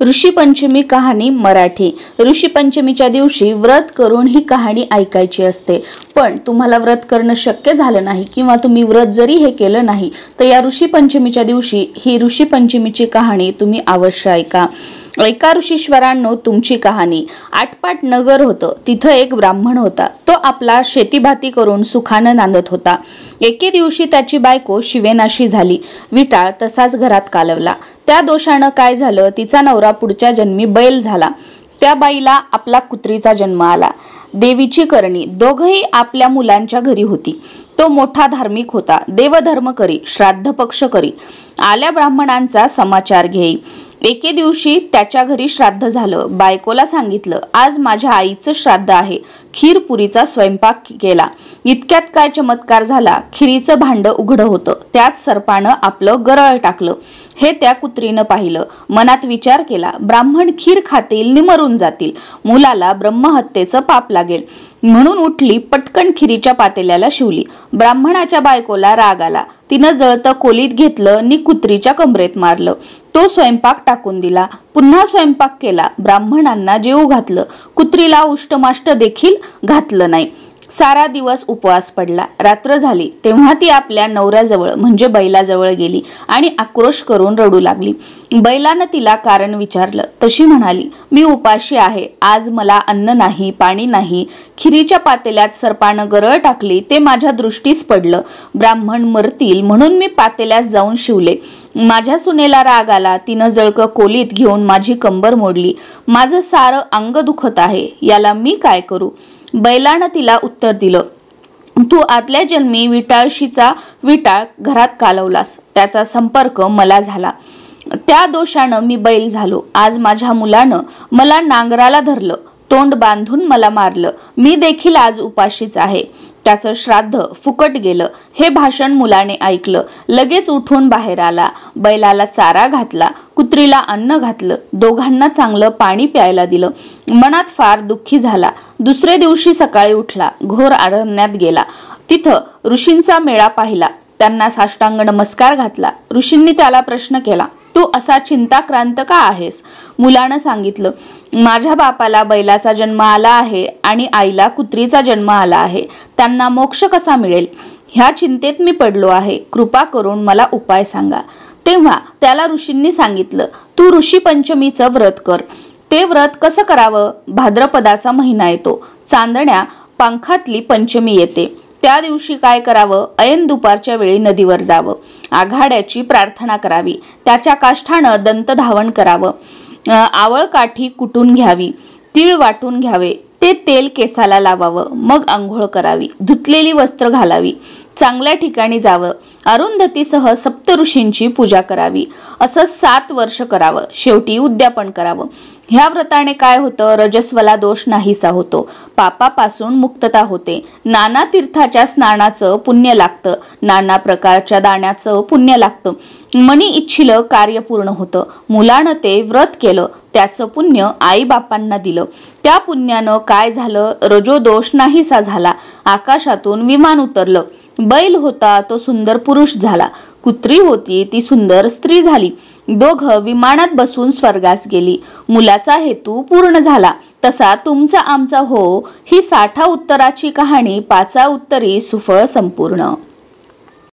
ऋषी पंचमी कहाणी मराठी। ऋषी पंचमीच्या दिवशी व्रत करून ही कहाणी ऐकायची असते। पण तुम्हाला व्रत करणं शक्य झालं नाही किंवा तुम्ही व्रत जरी हे केलं नाही तर या ऋषी पंचमीच्या दिवशी ही ऋषी पंचमीची कहाणी तुम्ही अवश्य ऐका। ऐका ऋषीश्वरांनो तुमची कहाणी। आटपाट नगर होतं, तिथं एक ब्राह्मण होता। तो आपला शेतीभाती करून सुखानं नांदत होता। एके दिवशी त्याची बायको शिवेनाशी झाली। विटाळ तसाच घरात कालवला। त्या दोषानं काय झालं, तिचा नवरा पुढच्या जन्मी बैल झाला। त्या बाईला आपला कुत्रीचा जन्म आला। देवीची करणी दोघही आपल्या मुलांच्या घरी होती। तो मोठा धार्मिक होता, देवधर्म करी, श्राद्ध पक्ष करी, आल्या ब्राह्मणांचा समाचार घेई। एके दिवशी त्याच्या घरी श्राद्ध झालं। बायकोला सांगितलं, आज माझ्या आईचं श्राद्ध आहे, खीर पुरीचा स्वयंपाक केला। इतक्यात काय चमत्कार झाला, खिरीचं भांड उघडं होतं, त्यात सर्पानं आपलं गरळ टाकलं। हे त्या कुत्रीनं पाहिलं, मनात विचार केला, ब्राह्मण खीर खातील नि मरून जातील, मुलाला ब्रह्महत्येचं पाप लागेल। म्हणून उठली, पटकन खिरीच्या पातेल्याला शिवली। ब्राह्मणाच्या बायकोला राग आला, तिनं जळतं कोलीत घेतलं नि कुत्रीच्या कमरेत मारलं। तो स्वयंपाक टाकून दिला, पुन्हा स्वयंपाक केला, ब्राह्मणांना जेवू घातलं, कुत्रीला उष्टमाष्ट देखील घातलं नाही। सारा दिवस उपवास पडला। रात्र झाली तेव्हा ती आपल्या नवऱ्याजवळ म्हणजे बैलाजवळ गेली आणि आक्रोश करून रडू लागली। बैलानं तिला कारण विचारलं, तशी म्हणाली, मी उपाशी आहे, आज मला अन्न नाही, पाणी नाही, खिरीच्या पातेल्यात सर्पानं गरळ टाकली, ते माझ्या दृष्टीस पडलं, ब्राह्मण मरतील म्हणून मी पातेल्यात जाऊन शिवले। माझ्या सुनेला राग आला, तिनं जळकं कोलीत घेऊन माझी कंबर मोडली, माझं सारं अंग दुखत आहे, याला मी काय करू। बैलानं तिला उत्तर दिलं, तू आदल्या जन्मी विटाळशीचा विटाळ घरात कालवलास, त्याचा संपर्क मला झाला, त्या दोषानं मी बैल झालो। आज माझ्या मुलानं मला नांगराला धरलं, तोंड बांधून मला मारलं, मी देखील आज उपाशीच आहे, त्याचं श्राद्ध फुकट गेलं। हे भाषण मुलाने ऐकलं, लगेच उठून बाहेर आला, बैलाला चारा घातला, कुत्रीला अन्न घातलं, दोघांना चांगलं पाणी प्यायला दिलं। मनात फार दुःखी झाला। दुसरे दिवशी सकाळी उठला, घोर अरण्यात गेला, तिथं ऋषींचा मेळा पाहिला, त्यांना साष्टांग नमस्कार घातला। ऋषींनी त्याला प्रश्न केला, तू असा चिंताक्रांत का आहेस। मुलानं सांगितलं, माझ्या बापाला बैलाचा जन्म आला आहे आणि आईला कुत्रीचा जन्म आला आहे, त्यांना मोक्ष कसा मिळेल, ह्या चिंतेत मी पडलो आहे, कृपा करून मला उपाय सांगा। तेव्हा त्याला ऋषींनी सांगितलं, तू ऋषी पंचमीचं व्रत कर। ते व्रत कसं करावं, भाद्रपदाचा महिना येतो, चांदण्या पंखातली पंचमी येते, त्या दिवशी काय करावं, ऐन दुपारच्या वेळी नदीवर जावं, आघाड्याची प्रार्थना करावी, त्याच्या काष्ठानं दंतधावन करावं, आवळ काठी कुटून घ्यावी, तीळ वाटून घ्यावे, ते तेल केसाला लावावं, मग अंघोळ करावी, धुतलेली वस्त्र घालावी, चांगल्या ठिकाणी जावं, अरुंधतीसह सप्तऋषींची पूजा करावी, असं 7 वर्ष करावं, शेवटी उद्यापन करावं। ह्या व्रताने काय होतं, रजस्वला दोष नाहीसा होतो, पापापासून मुक्तता होते, नाना तीर्थाच्या स्नानाचं पुण्य लागतं, नाना प्रकारच्या दाण्याचं पुण्य लागतं, मनी इच्छिलं कार्य पूर्ण होतं। मुलानं ते व्रत केलं, त्याचं पुण्य आई बापांना दिलं, त्या पुण्यानं काय झालं, रजोदोष नाहीसा झाला, आकाशातून विमान उतरलं, बैल होता तो सुंदर पुरुष झाला, कुत्री होती ती सुंदर स्त्री झाली, दोघं विमानात बसून स्वर्गास गेली, मुलाचा हेतू पूर्ण झाला। तसा तुमचा आमचा हो ही 60 उत्तराची कहाणी 5 उत्तरी सुफळ संपूर्ण।